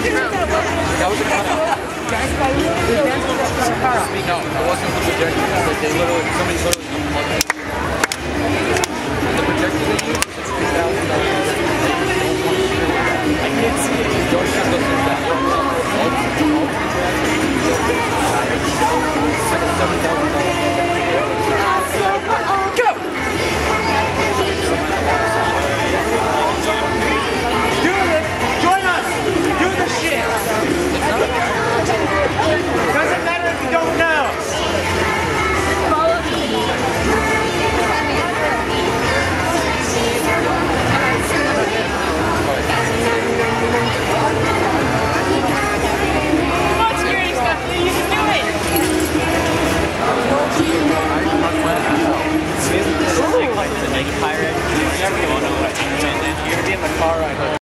That was a cutout. No, it wasn't the projector. They literally, somebody literally unplugged it. The projector they used was $3,000.